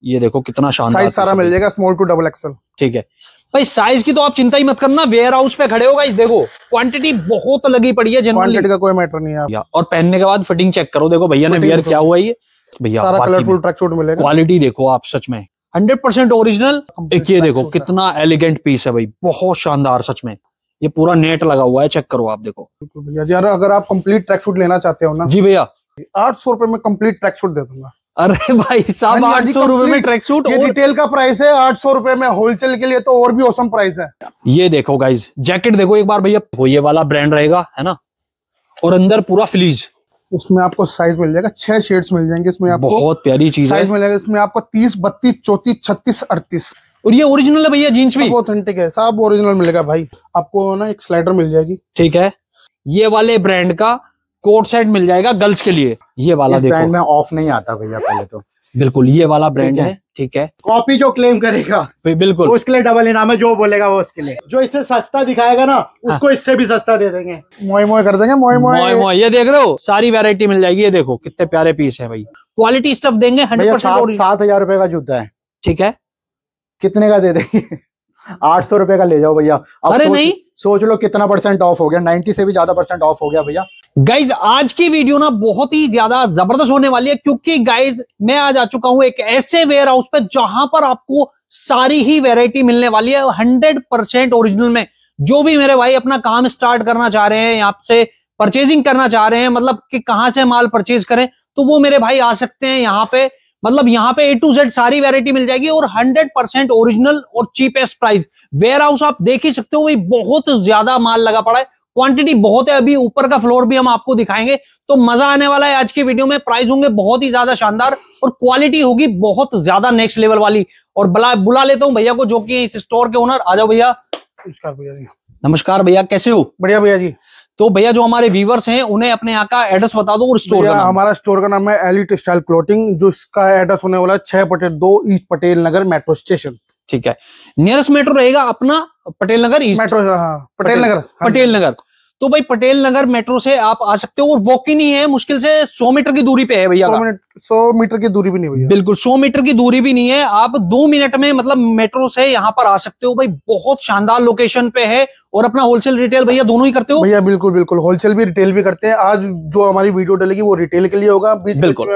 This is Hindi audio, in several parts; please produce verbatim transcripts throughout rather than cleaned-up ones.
ये देखो कितना शानदार साइज सारा मिल जाएगा, स्मॉल टू डबल एक्सल। ठीक है भाई, साइज की तो आप चिंता ही मत करना, वेयर हाउस पे खड़े हो गाइस, देखो क्वांटिटी बहुत लगी पड़ी है, क्वांटिटी का कोई मैटर नहीं है। और पहनने के बाद फिटिंग चेक करो, देखो भैया ने वेयर किया हुआ है ये भैया, सारा कलरफुल ट्रैक सूट मिलेगा। क्वालिटी देखो आप, सच में हंड्रेड परसेंट ओरिजिनल। एक ये देखो कितना एलिगेंट पीस है भाई, बहुत शानदार सच में, ये पूरा नेट लगा हुआ है, चेक करो आप देखो भैया जी। अगर आप कंप्लीट ट्रैक सूट लेना चाहते हो ना जी भैया, आठ सौ रुपए में कंप्लीट ट्रैक सूट दे दूंगा। अरे भाई साहब आठ सौ रुपए में ट्रैक सूट, ये रिटेल का प्राइस है आठ सौ रुपए में, होलसेल के लिए तो और भी औसम प्राइस है। ये देखो गाइज, जैकेट देखो एक बार भैया, ये वाला ब्रांड रहेगा है ना, और अंदर पूरा फ्लीज, उसमें आपको साइज मिल जाएगा, छह शेड्स मिल जाएंगे इसमें आपको, बहुत प्यारी चीज साइज मिल जाएगा इसमें आपको तीस, बत्तीस, चौतीस, छत्तीस, अड़तीस। और ये ओरिजिनल है भैया, जीन्स भी ऑथेंटिक है, सब ओरिजिनल मिलेगा भाई। आपको ना एक स्लाइडर मिल जाएगी, ठीक है, ये वाले ब्रांड का कोट सेट मिल जाएगा गर्ल्स के लिए, ये वाला देखो, ब्रांड में ऑफ नहीं आता भैया पहले तो, बिल्कुल ये वाला ब्रांड है, ठीक है। कॉपी जो क्लेम करेगा बिल्कुल उसके लिए डबल इनाम है, जो बोलेगा वो उसके लिए, जो इससे सस्ता दिखाएगा ना उसको इससे भी सस्ता दे देंगे, मोए मोए कर देंगे, मोए मोए मोए। ये देख रहे हो, सारी वैरायटी मिल जाएगी, ये देखो कितने प्यारे पीस है भाई, क्वालिटी स्टफ देंगे हंड्रेड परसेंट। सात हजार रुपए का जूता है, ठीक है, कितने का दे देंगे? आठ सौ रुपए का ले जाओ भैया। अरे नहीं, सोच लो कितना परसेंट ऑफ हो गया, नब्बे से भी ज्यादा परसेंट ऑफ हो गया भैया। गाइज आज की वीडियो ना बहुत ही ज्यादा जबरदस्त होने वाली है, क्योंकि गाइज मैं आज आ चुका हूं एक ऐसे वेयर हाउस पे जहां पर आपको सारी ही वैरायटी मिलने वाली है हंड्रेड परसेंट ओरिजिनल में। जो भी मेरे भाई अपना काम स्टार्ट करना चाह रहे हैं, यहाँ से परचेजिंग करना चाह रहे हैं, मतलब कि कहां से माल परचेज करें, तो वो मेरे भाई आ सकते हैं यहाँ पे। मतलब यहाँ पे ए टू जेड सारी वैरायटी मिल जाएगी और हंड्रेड परसेंट ओरिजिनल और चीपेस्ट प्राइस। वेयर हाउस आप देख ही सकते हो भाई, बहुत ज्यादा माल लगा पड़ा है, क्वांटिटी बहुत है। अभी ऊपर का फ्लोर भी हम आपको दिखाएंगे, तो मजा आने वाला है आज की वीडियो में। प्राइस होंगे बहुत ही ज्यादा शानदार और क्वालिटी होगी बहुत ज्यादा नेक्स्ट लेवल वाली। और बुला बुला लेता हूँ भैया को, जो कि इस स्टोर के ओनर। आ जाओ भैया। नमस्कार भैया जी। नमस्कार भैया, कैसे हो? बढ़िया भैया जी। तो भैया जो हमारे व्यूवर्स हैं उन्हें अपने यहाँ का एड्रेस बता दो और स्टोर का नाम। हमारा स्टोर का नाम है एलिट स्टाइल क्लोथिंग, जो इसका एड्रेस होने वाला है छह बटे दो east Patel Nagar metro station. ठीक है, नियरेस्ट मेट्रो रहेगा अपना पटेल नगर ईस्ट मेट्रो, हाँ पटेल नगर, पटेल नगर। तो भाई पटेल नगर मेट्रो से आप आ सकते हो और वॉक इन ही है, मुश्किल से सौ मीटर की दूरी पे है भैया। सौ मिनट सौ मीटर की दूरी भी नहीं भैया, बिल्कुल सौ मीटर की दूरी भी नहीं है। आप दो मिनट में मतलब मेट्रो से यहाँ पर आ सकते हो भाई। बहुत शानदार लोकेशन पे है। और अपना होलसेल रिटेल भैया दोनों ही करते हो? भैया बिल्कुल बिल्कुल, होलसेल भी रिटेल भी करते हैं। आज जो हमारी वीडियो डलेगी वो रिटेल के लिए होगा, बीच बिल्कुल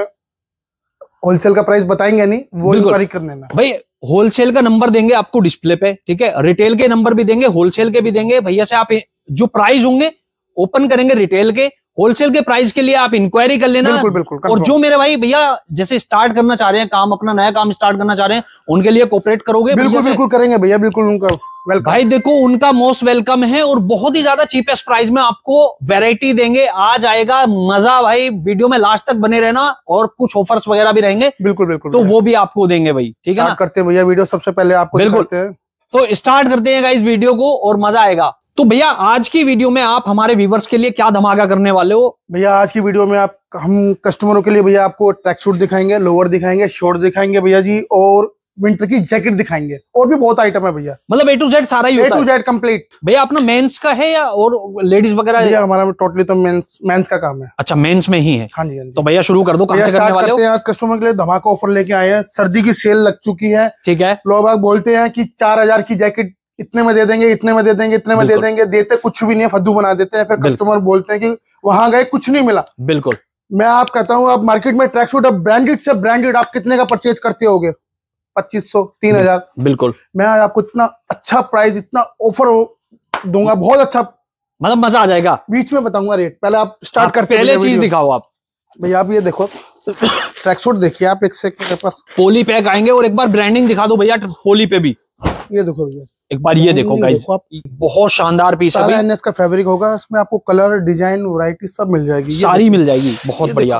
होलसेल का प्राइस बताएंगे नहीं, वो इंक्वायरी करने ना भाई। होलसेल का नंबर देंगे आपको डिस्प्ले पे, ठीक है, रिटेल के नंबर भी देंगे, होलसेल के भी देंगे। भैया से आप जो प्राइस होंगे ओपन करेंगे रिटेल के, होलसेल के प्राइस के लिए आप इंक्वायरी कर लेना। बिल्कुल बिल्कुल। और जो मेरे भाई भैया जैसे स्टार्ट करना चाह रहे हैं काम, अपना नया काम स्टार्ट करना चाह रहे हैं, उनके लिए कोऑपरेट करोगे? बिल्कुल बिल्कुल करेंगे भैया, बिल्कुल उनका वेलकम। भाई देखो उनका मोस्ट वेलकम है और बहुत ही ज्यादा चीपेस्ट प्राइस में आपको वैरायटी देंगे। आ जाएगा मजा भाई, वीडियो में लास्ट तक बने रहना। और कुछ ऑफर्स वगैरह भी रहेंगे, बिल्कुल बिल्कुल, तो वो भी आपको देंगे भाई, ठीक है ना? करते हैं भैया वीडियो, सबसे पहले आपको बिल्कुल। तो स्टार्ट करते हैं गाइस वीडियो को और मजा आएगा। तो भैया आज की वीडियो में आप हमारे व्यूवर्स के लिए क्या धमाका करने वाले हो? भैया आज की वीडियो में आप हम कस्टमरों के लिए भैया आपको ट्रैक सूट दिखाएंगे, लोअर दिखाएंगे, शॉर्ट दिखाएंगे भैया जी, और विंटर की जैकेट दिखाएंगे, और भी बहुत आइटम है भैया। मतलब ए टू जेड सारा ही होता है? A to Z complete. भैया अपना मेंस का है या और लेडीज वगैरह? भैया हमारा टोटली तो मेंस मेंस का काम है। अच्छा, मेंस में ही है। हाँ जी, हाँ जी। तो भैया शुरू कर दो, कहां से करने वाले हो? आज कस्टमर के लिए धमाका ऑफर लेके आए हैं, सर्दी की सेल लग चुकी है, ठीक है। लोग बोलते हैं कि चार हजार की जैकेट इतने में दे देंगे, इतने में दे देंगे, इतने में दे देंगे, देते कुछ भी नहीं है, फद्दू बना देते हैं। फिर कस्टमर बोलते हैं कि वहां गए कुछ नहीं मिला। बिल्कुल, मैं आप कहता हूँ, आप मार्केट में ट्रैक सूट ब्रांडेड से ब्रांडेड आप कितने का परचेज करते होगे? पच्चीस सौ, तीन हजार। बिल्कुल। मैं आज आपको इतना अच्छा प्राइस, इतना ऑफर दूंगा, बहुत अच्छा, मतलब मजा आ जाएगा। बीच में बताऊंगा रेट, पहले आप स्टार्ट करते पहले चीज दिखाओ आप भैया। आप ये देखो ट्रैक सूट देखिए आप, एक सेकंड मेरे पास पोली पैक आएंगे, और एक बार ब्रांडिंग दिखा दो भैया पोली पे भी। ये देखो भैया, एक बार ये देखो गाइस, बहुत शानदार पीस है। सारा एनएस का फैब्रिक होगा, इसमें आपको कलर, डिजाइन, वैरायटी सब मिल जाएगी, सारी मिल जाएगी। बहुत बढ़िया।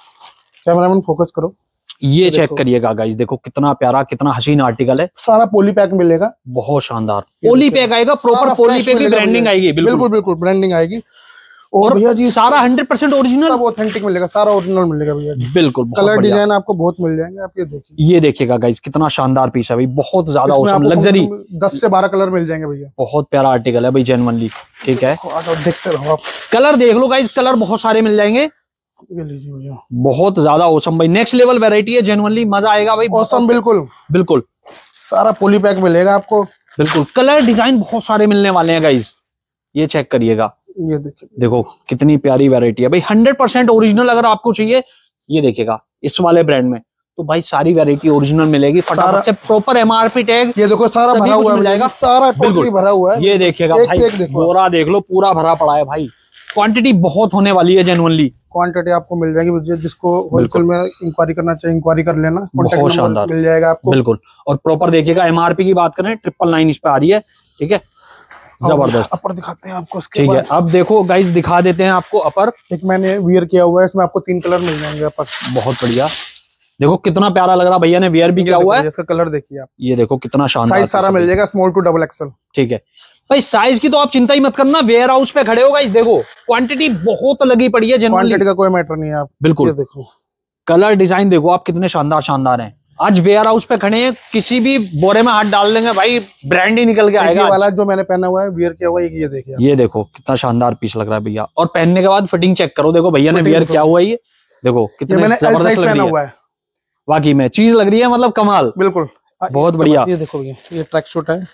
कैमरामैन फोकस करो, ये चेक करिएगा गाइस, देखो कितना प्यारा, कितना हसीन आर्टिकल है। सारा पोली पैक मिलेगा, बहुत शानदार पोली पैक आएगा, प्रॉपर पोली पे भी ब्रांडिंग आएगी। बिल्कुल बिल्कुल ब्रांडिंग आएगी। और भैया जी सारा हंड्रेड परसेंट ओरिजिनल, सब ऑथेंटिक मिलेगा, सारा ओरिजिनल मिलेगा भैया जी। बिल्कुल, कलर डिजाइन आपको बहुत मिल जाएंगे। आप ये देखिए, ये देखिएगा गाइस कितना शानदार पीस है भाई, बहुत ज्यादा औसम लग्जरी। दस से बारह कलर मिल जाएंगे भैया, बहुत प्यारा आर्टिकल है भाई, जेन्युइनली। ठीक है, देखते रहो आप, कलर देख लो गाइस, कलर बहुत सारे मिल जाएंगे। ये लीजिए भैया, बहुत ज्यादा औसम भाई, नेक्स्ट लेवल वैरायटी है, जेन्युइनली मजा आएगा भाई। औसम, बिल्कुल बिल्कुल सारा पोली पैक मिलेगा आपको। बिल्कुल कलर डिजाइन बहुत सारे मिलने वाले हैं गाइस, ये चेक करिएगा। ये देखिए, देखो कितनी प्यारी वैरायटी है भाई, हंड्रेड परसेंट ओरिजिनल अगर आपको चाहिए, ये देखिएगा इस वाले ब्रांड में तो भाई सारी वैरायटी ओरिजिनल मिलेगी, फटाफट से प्रॉपर एमआरपी टैग। ये देखो सारा भरा हुआ है जाएगा, सारा टोटली भरा हुआ है। ये देखिएगा भाई, बोरा देख लो पूरा भरा पड़ा है भाई, क्वांटिटी बहुत होने वाली है जेन्युइनली। क्वांटिटी आपको मिल जाएगी, जिसको होलसेल में इंक्वायरी करना चाहिए इंक्वायरी कर लेना, बहुत शानदार मिल जाएगा आपको। बिल्कुल, और प्रॉपर देखिएगा एमआरपी की बात करें ट्रिपल नाइन इस पे आ रही है, ठीक है, जबरदस्त। अपर दिखाते हैं आपको, ठीक है, अब देखो गाइस दिखा देते हैं आपको अपर। एक मैंने वियर किया हुआ है, इसमें आपको तीन कलर मिल जाएंगे अपर। बहुत बढ़िया, देखो कितना प्यारा लग रहा, भैया ने वेयर भी किया हुआ है। इसका कलर देखिए आप, ये देखो कितना शानदार, साइज सारा मिल जाएगा, स्मॉल टू डबल एक्सल। ठीक है भाई, साइज की तो आप चिंता ही मत करना, वेयर हाउस पे खड़े हो गाइस, देखो क्वांटिटी बहुत लगी पड़ी है जेन्युइनली, क्वांटिटी का कोई मैटर नहीं है आप। बिल्कुल, ये देखो कलर डिजाइन देखो आप कितने शानदार शानदार हैं। आज वेयर हाउस पे खड़े हैं, किसी भी बोरे में हाथ डाल देंगे भाई, ब्रांड ही निकल के आएगा। ये वाला जो मैंने पहना हुआ है वियर किया हुआ है, ये देखिए, ये देखो कितना शानदार पीस लग रहा है भैया, और पहनने के बाद फिटिंग चेक करो, देखो भैया ने वेयर किया हुआ है, ये देखो कितने जबरदस्त लग रही है, वाकई में चीज लग रही है, मतलब कमाल। बिल्कुल बहुत बढ़िया। ये देखो ये ये ट्रैक सूट है,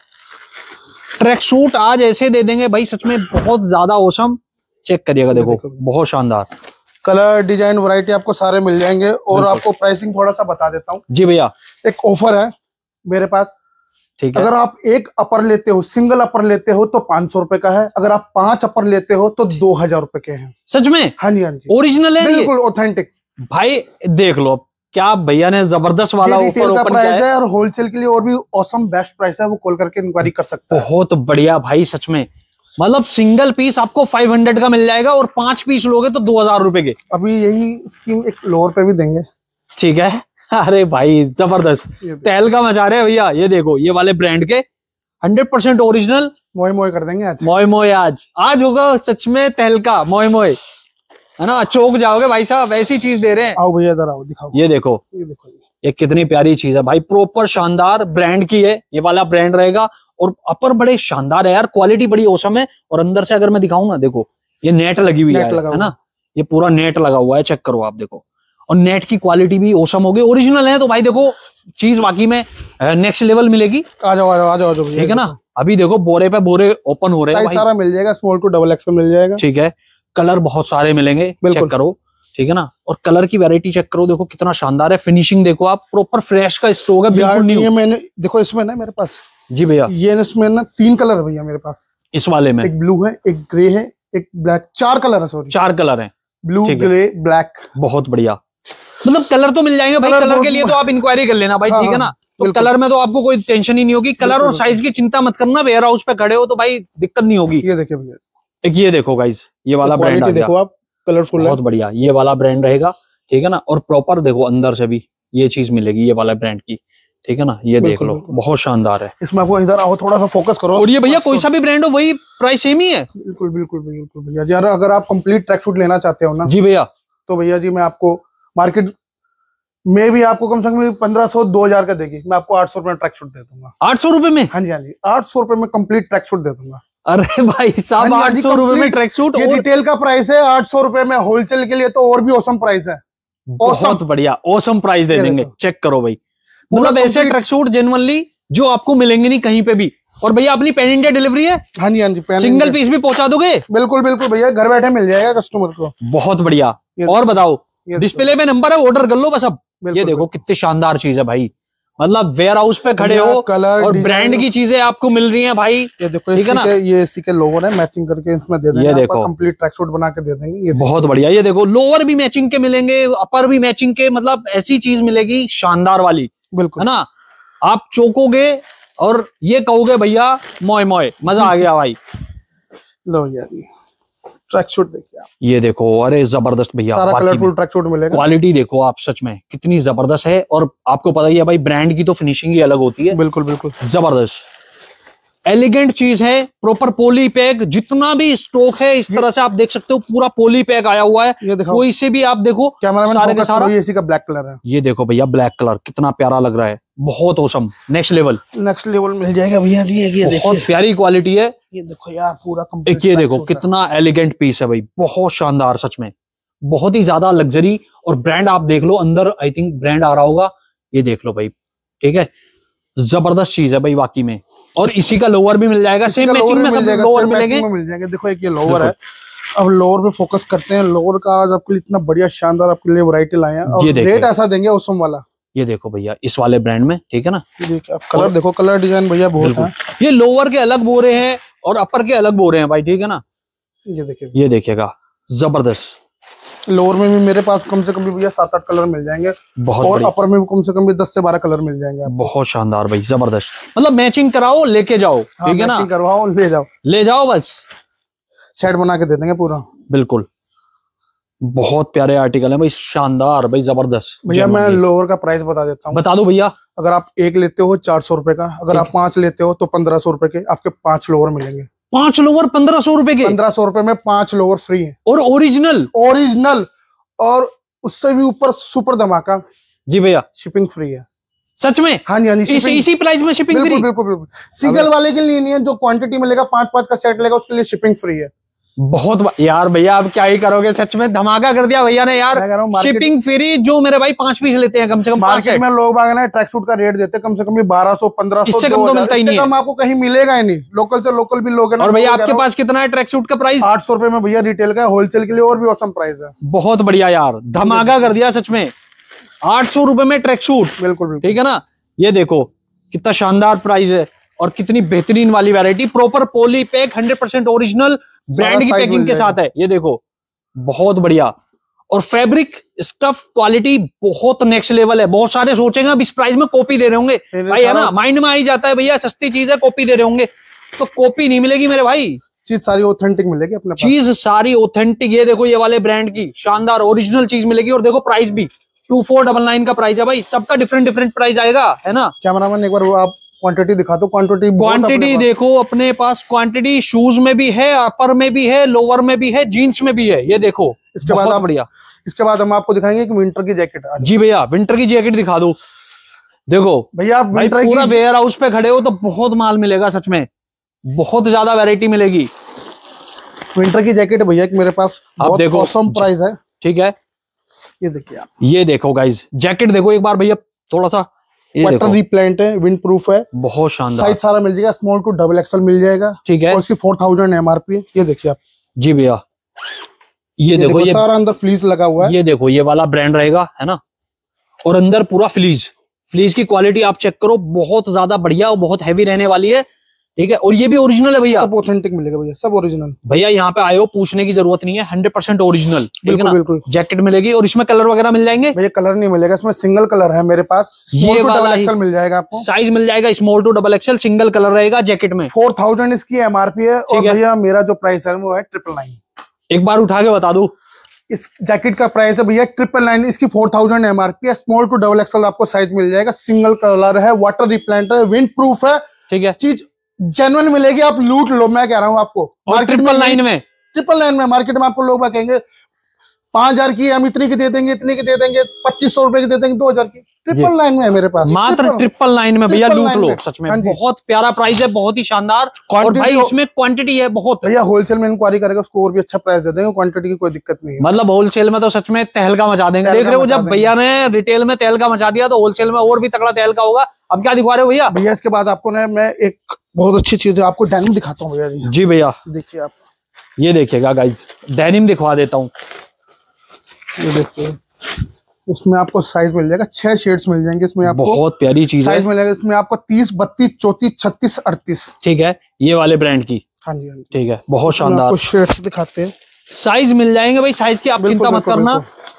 ट्रैक सूट आज ऐसे दे देंगे भाई, सच में बहुत ज्यादा औसम। चेक करिएगा, देखो बहुत शानदार कलर डिजाइन वैरायटी आपको सारे मिल जाएंगे। और आपको प्राइसिंग थोड़ा सा बता देता हूँ जी भैया। एक ऑफर है मेरे पास, ठीक है, अगर आप एक अपर लेते हो, सिंगल अपर लेते हो तो पांच सौ रुपए का है, अगर आप पांच अपर लेते हो तो दो हजार रुपए के हैं। सच में? हाँ जी, हाँ जी, ओरिजिनल है, बिल्कुल ऑथेंटिक भाई। देख लो क्या भैया ने जबरदस्त वाला ऑफर ओपन किया है, और होलसेल के लिए और भी ऑसम बेस्ट प्राइस है, वो कॉल करके इंक्वायरी कर सकते हैं। बहुत बढ़िया भाई, सच में मतलब सिंगल पीस आपको फाइव हंड्रेड का मिल जाएगा, और पांच पीस लोगे तो दो हजार रुपए के। अभी यही स्कीम एक लोअर पे भी देंगे। ठीक है, अरे भाई जबरदस्त, तहलका मचा रहे हैं भैया। ये देखो ये वाले ब्रांड के हंड्रेड परसेंट ओरिजिनल, मोए मोए कर देंगे आज, मोए मोए आज आज होगा सच में तहलका, मोए मोए, है ना, चौक जाओगे भाई साहब, ऐसी चीज दे रहे हैं। आओ भैया इधर आओ, दिखाओ, ये देखो, ये देखो, ये कितनी प्यारी चीज है भाई, प्रॉपर शानदार ब्रांड की है, ये वाला ब्रांड रहेगा, और अपर बड़े शानदार है यार, क्वालिटी बड़ी औसम है। और अंदर से अगर मैं दिखाऊं ना, देखो ये नेट लगी हुई है, है ना, ये पूरा नेट लगा हुआ है, चेक करो आप, देखो, और नेट की क्वालिटी भी औसम होगी, ओरिजिनल है, तो भाई देखो चीज वाकई में नेक्स्ट लेवल मिलेगी। आ जाओ आ जाओ आ जाओ, ठीक है ना, अभी देखो बोरे पे बोरे ओपन हो रहे हैं, सारा मिल जाएगा, स्मॉल टू डबल एक्सल मिल जाएगा। ठीक है, कलर बहुत सारे मिलेंगे, चेक करो, ठीक है ना, और कलर की वैरायटी चेक करो, देखो कितना शानदार है, फिनिशिंग देखो आप, प्रॉपर फ्रेश का स्टॉक है, बिल्कुल न्यू। ये मैंने देखो इसमें ना मेरे पास, जी भैया, ये इसमें ना तीन कलर है भैया मेरे पास, इस वाले में एक ब्लू है, एक ग्रे है, एक ब्लैक, चार कलर है, सॉरी चार कलर है, ब्लू ग्रे ब्लैक। बहुत बढ़िया, मतलब कलर तो मिल जाएंगे भाई, कलर के लिए तो आप इंक्वायरी कर लेना भाई, ठीक है ना, तो कलर में तो आपको कोई टेंशन ही नहीं होगी, कलर और साइज की चिंता मत करना, वेयर हाउस पे खड़े हो तो भाई दिक्कत नहीं होगी। ये देखिए भैया, एक ये देखो गाइस, ये वाला ब्रांड आ गया, देखो आप, कलरफुल है, बहुत बढ़िया, ये वाला ब्रांड रहेगा, ठीक है ना, और प्रॉपर देखो अंदर से भी ये चीज मिलेगी, ये वाला ब्रांड की, ठीक है ना, ये देख लो बहुत शानदार है। इसमें आपको इधर आओ, थोड़ा सा फोकस करो, और ये भैया कोई सा भी ब्रांड हो वही प्राइस सेम ही है? बिल्कुल बिल्कुल बिल्कुल भैया जी, अगर आप कंप्लीट ट्रैक सूट लेना चाहते हो ना जी भैया, तो भैया जी मैं आपको मार्केट में भी आपको कम से कम पंद्रह सौ दो हजार का देगी, मैं आपको आठ सौ रुपए में ट्रैक सूट दे दूंगा। आठ सौ रुपए में? हाँ जी हाँ जी, आठ सौ रुपए में कंप्लीट ट्रैक सूट दे दूंगा। अरे भाई साहब, आठ सौ रुपए में ट्रैक सूट? ये रिटेल का प्राइस है आठ सौ रुपए में, होलसेल के लिए तो और भी औसम प्राइस है, बहुत बढ़िया औसम प्राइस दे देंगे। चेक करो भाई, मतलब ऐसे ट्रैक सूट जेन्युइनली जो आपको मिलेंगे नहीं कहीं पे भी। और भैया अपनी पैन इंडिया डिलीवरी है? हाँ जी हाँ जी, सिंगल पीस भी पहुंचा दोगे? बिल्कुल बिल्कुल भैया, घर बैठे मिल जाएगा कस्टमर को। बहुत बढ़िया। और बताओ, डिस्प्ले पे नंबर है, ऑर्डर कर लो बस अब। ये देखो कितनी शानदार चीज है भाई, मतलब वेयर हाउस पे खड़े हो और ब्रांड की चीजें आपको मिल रही हैं भाई। ये देखो, ठीक है ना, ये इसी के लोगो ने मैचिंग करके इसमें दे देंगे, ये देखो कंप्लीट ट्रैक सूट बना के दे देंगे। ये बहुत बढ़िया, ये देखो लोअर भी मैचिंग के मिलेंगे, अपर भी मैचिंग के, मतलब ऐसी चीज मिलेगी शानदार वाली, बिल्कुल, है ना। आप चौकोगे और ये कहोगे भैया मोए मोए, मजा आ गया भाई। लो यार ट्रैक सूट देखिए आप, ये देखो, अरे जबरदस्त भैया, सारा कलरफुल ट्रैक सूट मिलेगा। क्वालिटी देखो आप, सच में कितनी जबरदस्त है। और आपको पता ही है भाई, ब्रांड की तो फिनिशिंग ही अलग होती है। बिल्कुल बिल्कुल जबरदस्त एलिगेंट चीज है, प्रॉपर पोली पैक, जितना भी स्टॉक है इस तरह से आप देख सकते हो, पूरा पोली पैक आया हुआ है। ये देखो, कोई से भी आप देखो, सारे के सारा ये इसी का ब्लैक कलर है। ये देखो भैया, ब्लैक कलर कितना प्यारा लग रहा है, बहुत awesome, next level next level मिल जाएगा भैया जी। ये बहुत प्यारी क्वालिटी है। ये देखो यार पूरा एक ये देखो कितना एलिगेंट पीस है भाई, बहुत शानदार, सच में बहुत ही ज्यादा लग्जरी। और ब्रांड आप देख लो अंदर, आई थिंक ब्रांड आ रहा होगा, ये देख लो भाई, ठीक है, जबरदस्त चीज है भाई वाकई में। और इसी का लोअर भी मिल जाएगा, सेम मैचिंग में सब लोअर मिलेंगे, मिल जाएंगे। देखो एक ये लोअर है, अब लोअर पे फोकस करते हैं। लोअर का आज आपके लिए इतना बढ़िया शानदार आपके लिए वैरायटी लाए हैं, और रेट ऐसा देंगे ओसम वाला। ये देखो भैया इस वाले ब्रांड में, ठीक है ना, देखिए कलर देखो, कलर डिजाइन भैया बहुत है। ये लोअर के अलग बोरे हैं और अपर के अलग बोरे हैं भाई, ठीक है ना। ये देखिए, ये देखिएगा जबरदस्त। लोअर में भी मेरे पास कम से कम भी भैया सात आठ कलर मिल जाएंगे, बहुत, और अपर में भी कम से कम भी दस से बारह कलर मिल जाएंगे। बहुत शानदार भाई, जबरदस्त। मतलब मैचिंग कराओ लेके जाओ, हाँ, ठीक है ना, करवाओ ले जाओ, ले जाओ बस, सेट बना के दे देंगे पूरा। बिल्कुल, बहुत प्यारे आर्टिकल है भाई, शानदार भाई, जबरदस्त। भैया मैं लोअर का प्राइस बता देता हूँ, बता दो भैया। अगर आप एक लेते हो चार सौ रुपए का, अगर आप पांच लेते हो तो पंद्रह सौ रुपए के आपके पांच लोअर मिलेंगे। पांच लोअर पंद्रह सौ रुपए के, पंद्रह सौ रुपए में पांच लोअर फ्री है, और ओरिजिनल ओरिजिनल, और उससे भी ऊपर सुपर धमाका जी भैया, शिपिंग फ्री है। सच में? हाँ जी, हाँ जी, इसी इसी प्राइस में शिपिंग फ्री? बिल्कुल बिल्कुल बिल्कुल। सिंगल वाले के लिए नहीं है, जो क्वांटिटी में लेगा, पांच पांच का सेट लेगा, उसके लिए शिपिंग फ्री है। बहुत यार भैया, आप क्या ही करोगे, सच में धमाका कर दिया भैया ने यार। शिपिंग फ्री, जो मेरे भाई पांच पीस लेते हैं कम से कम, मार्केट में लोग बाग ट्रैक सूट का रेट देते हैं कम से कम बारह सौ पंद्रह सौ, इससे कम तो मिलता ही नहीं है, आपको कहीं मिलेगा ही नहीं। लोकल से लोकल भी लोग है। और भैया आपके पास कितना है ट्रैक सूट का प्राइस? आठ सौ रुपए में भैया रिटेल का, होलसेल के लिए और भी औसम प्राइस है। बहुत बढ़िया यार, धमाका कर दिया सच में, आठ सौ रुपए में ट्रैक सूट, बिल्कुल ठीक है ना। ये देखो कितना शानदार प्राइस है, और कितनी बेहतरीन वाली variety, proper poly pack, hundred percent original brand की पैकिंग के साथ है। ये देखो बहुत बढ़िया, और फैब्रिक स्टफ क्वालिटी बहुत नेक्स्ट लेवल है। बहुत सारे सोचेंगे अब इस प्राइस में कॉपी दे रहे होंगे भाई, है ना, माइंड में आ ही जाता है भैया सस्ती चीज है कॉपी दे रहे होंगे, तो कॉपी नहीं मिलेगी मेरे भाई, चीज सारी ऑथेंटिक मिलेगी अपने पास, चीज सारी ऑथेंटिक। ये देखो ये वाले ब्रांड की शानदार ओरिजिनल चीज मिलेगी, और देखो प्राइस भी टू फोर डबल नाइन का प्राइस है भाई, सबका डिफरेंट डिफरेंट प्राइस आएगा, है ना। कैमरामैन एक बार वो आप क्वांटिटी दिखा दो, क्वांटिटी क्वांटिटी देखो अपने पास, क्वांटिटी शूज में भी है, अपर में भी है, लोअर में भी है, जीन्स में भी है। ये देखो इसके बाद आप बढ़िया, इसके बाद हम आपको दिखाएंगे कि विंटर की जैकेट। जी भैया विंटर की जैकेट दिखा दो। देखो भैया आप भाई पूरा वेयर हाउस पे खड़े हो तो बहुत माल मिलेगा, सच में बहुत ज्यादा वैरायटी मिलेगी। विंटर की जैकेट भैया मेरे पास आप देखो, ऑसम प्राइस है, ठीक है। ये देखिए आप, ये देखो गाइस जैकेट देखो एक बार भैया, थोड़ा सा वाटर रिप्लेंट है, विंड प्रूफ है, बहुत शानदार। साइज सारा मिल जाएगा, स्मॉल टू डबल एक्सएल मिल जाएगा, ठीक है, और इसकी फोर थाउजेंड एमआरपी है। ये देखिए आप, जी भैया ये, ये देखो, देखो ये सारा अंदर फ्लीस लगा हुआ है। ये देखो ये वाला ब्रांड रहेगा, है ना, और अंदर पूरा फ्लीस, फ्लीस की क्वालिटी आप चेक करो, बहुत ज्यादा बढ़िया और बहुत हैवी रहने वाली है, ठीक है। और ये भी ओरिजिनल है भैया, सब ऑथेंटिक मिलेगा भैया, सब ओरिजिनल। भैया यहाँ पे आए हो पूछने की जरूरत नहीं है, हंड्रेड परसेंट ओरिजिनल, ठीक है ना। बिल्कुल जैकेट मिलेगी, और इसमें कलर वगैरह मिल जाएंगे भैया? कलर नहीं मिलेगा, इसमें सिंगल कलर है मेरे पास, ये वाला एक्सेल मिल जाएगा आपको, साइज मिल जाएगा small to double XL, single colour रहेगा जैकेट में। फोर थाउजेंड इसकी एमआरपी है, और भैया मेरा जो प्राइस है वो है ट्रिपल नाइन। एक बार उठा के बता दो, इस जैकेट का प्राइस है भैया ट्रिपल नाइन, इसकी फोर थाउजेंड एमआरपी है, स्मॉल टू डबल एक्सेल आपको साइज मिल जाएगा, सिंगल कलर है, वाटर रिप्लेंट है, विंड प्रूफ है, ठीक है, चीज जेन्युइन मिलेगी, आप लूट लो, मैं कह रहा हूँ आपको। और ट्रिपल नाइन में, ट्रिपल नाइन में मार्केट में आपको लोग कहेंगे पांच हजार की हम इतनी की दे देंगे, इतनी की दे देंगे, पच्चीस सौ रुपए की दे देंगे, दो हजार की, ट्रिपल नाइन में है मेरे पास, मात्र ट्रिपल नाइन में भैया, लूट लो सच में, बहुत प्यारा प्राइस है, बहुत ही शानदार, और भाई इसमें क्वांटिटी है बहुत। भैया होलसेल में इंक्वायरी करेगा उसको और भी अच्छा प्राइस दे देंगे, क्वांटिटी की कोई दिक्कत नहीं है। मतलब होलसेल में तो सच में तहलका मचा देंगे, देख रहे हो, जब भैया ने रिटेल में तहलका मचा दिया तो होलसेल में और भी तगड़ा तहलका होगा। अब क्या दिखा रहे हो भैया? भैया इसके बाद आपको ना मैं एक बहुत अच्छी चीज है, आपको डेनिम दिखाता हूँ भैया जी। जी भैया देखिए आप, ये देखिएगा गाइज, डेनिम दिखवा देता हूँ, ये देखिए, इसमें आपको साइज मिल जाएगा, छह शेड्स मिल जाएंगे इसमें आपको, बहुत प्यारी चीज है, साइज मिल जाएगा इसमें आपको तीस बत्तीस चौतीस छत्तीस अड़तीस, ठीक है, ये वाले ब्रांड की, हाँ जी हाँ जी, ठीक है, बहुत शानदार शेड्स दिखाते हैं, साइज मिल जाएंगे भाई, साइज की आप चिंता मत करना,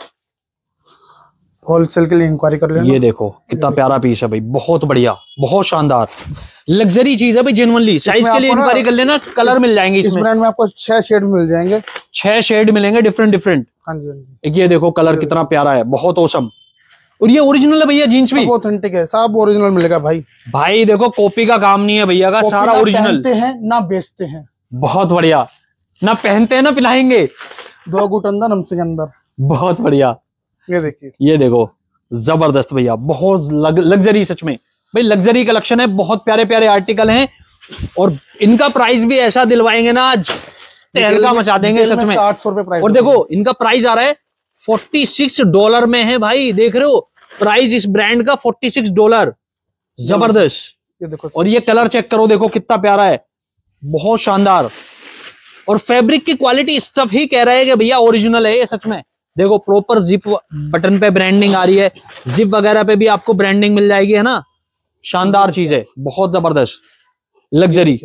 होलसेल के लिए इंक्वायरी कर लेना। ये देखो कितना प्यारा पीस है भाई, बहुत बढ़िया, बहुत शानदार लग्जरी चीज है भाई, जेन्युइनली साइज के लिए इंक्वायरी कर लेना, कलर मिल जाएंगे इसमें। इस ब्रांड में आपको छह शेड मिल जाएंगे, छह शेड मिलेंगे डिफरेंट डिफरेंट। हाँ जी हाँ जी, ये देखो कलर कितना प्यारा है, बहुत औसम, और ये ओरिजिनल है भैया, जीन्स भी ऑथेंटिक है, सब ओरिजिनल मिलेगा भाई। भाई देखो कॉपी का काम नहीं है भैया का, सारा ओरिजिनल हैं ना बेचते हैं, बहुत बढ़िया, ना पहनते हैं ना पिलाएंगे, दो गुट अंदर हमसे अंदर, बहुत बढ़िया। ये देखिए, ये देखो जबरदस्त भैया, बहुत लग, लग्जरी सच में भाई, लग्जरी कलेक्शन है, बहुत प्यारे प्यारे आर्टिकल हैं, और इनका प्राइस भी ऐसा दिलवाएंगे ना आज तहलका मचा देंगे सच में। आठ सौ रुपए प्राइस, और देखो इनका प्राइस आ रहा है छियालीस डॉलर में है भाई, देख रहे हो प्राइस इस ब्रांड का छियालीस डॉलर, जबरदस्त। ये देखो और ये कलर चेक करो, देखो कितना प्यारा है, बहुत शानदार। और फैब्रिक की क्वालिटी स्टफ ही कह रहा है कि भैया ओरिजिनल है ये सच में। देखो प्रॉपर जिप बटन पे ब्रांडिंग आ रही है, जिप वगैरह पे भी आपको ब्रांडिंग मिल जाएगी, है ना। शानदार चीज है, बहुत जबरदस्त लग्जरी।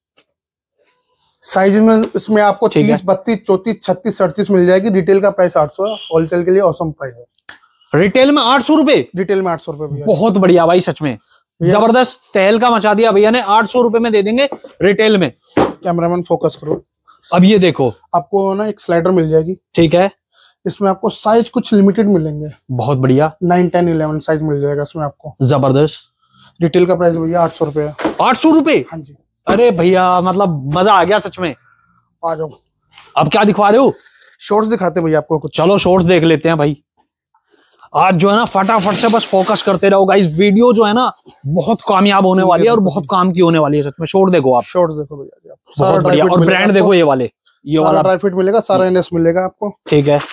साइज में इसमें आपको तीस, बत्तीस, चौतीस, छत्तीस, अड़तीस मिल जाएगी। रिटेल का प्राइस आठ सौ है, होलसेल के लिए औसम प्राइस है। रिटेल में आठ सौ रुपए, रिटेल में आठ सौ रुपए। बहुत बढ़िया भाई, सच में जबरदस्त तहल का मचा दिया भैया ने। आठ सौ रुपए में दे देंगे रिटेल में। कैमरामैन फोकस करो। अब ये देखो, आपको ना एक स्लाइडर मिल जाएगी, ठीक है। इसमें आपको साइज कुछ लिमिटेड मिलेंगे, बहुत बढ़िया। नाइन, टेन, इलेवन साइज मिल जाएगा इसमें आपको, जबरदस्त। रिटेल का प्राइस भैया आठ सौ रुपए है। आठ सौ रुपए? हाँ जी। अरे भैया मतलब मजा आ गया सच में। आ जाओ। अब क्या दिखवा रहे हो? शॉर्ट्स दिखाते भैया आपको कुछ। चलो शॉर्ट्स देख लेते हैं भाई। आज जो है ना फटाफट से बस फोकस करते रहो गाइस, वीडियो जो है ना बहुत कामयाब होने वाली है और बहुत काम की होने वाली है सच में। शॉर्ट देखो आप, शॉर्ट्स देखो भैया, बहुत बढ़िया। और ब्रांड देखो ये वाले, ये वाला ड्राई फिट मिलेगा, सारा एनएस मिलेगा आपको, ठीक है।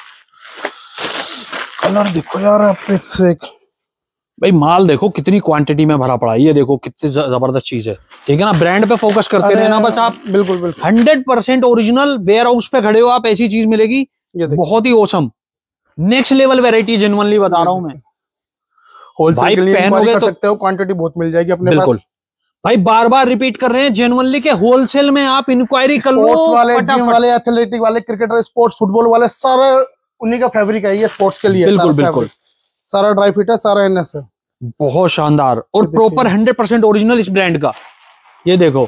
कलर देखो यार आप एक से एक भाई, माल देखो कितनी क्वांटिटी में भरा पड़ा है, ये देखो कितनी जबरदस्त चीज है, ठीक है ना। ब्रांड पे फोकस करते रहना बस आप। बिल्कुल बिल्कुल hundred percent original warehouse पे खड़े हो आप, ऐसी चीज मिलेगी, बहुत ही awesome, next level variety, genuinely बता रहा हूँ मैं। होलसेल के लिए पहनोगे कर सकते हो, क्वांटिटी बहुत मिल जाएगी अपने बिल्कुल पास। भाई बार बार रिपीट कर रहे हैं, जेन्युइनली के होलसेल में आप इंक्वायरी कर लो। स्पोर्ट्स वाले, जिम वाले, एथलेटिक वाले, क्रिकेटर, स्पोर्ट्स, फुटबॉल वाले, सारा उन्हीं का फैब्रिक है ये स्पोर्ट्स के लिए। बिल्कुल बिल्कुल, सारा ड्राई फिट है, सारा एनएस है, बहुत शानदार। और प्रॉपर हंड्रेड परसेंट ओरिजिनल इस ब्रांड का। ये देखो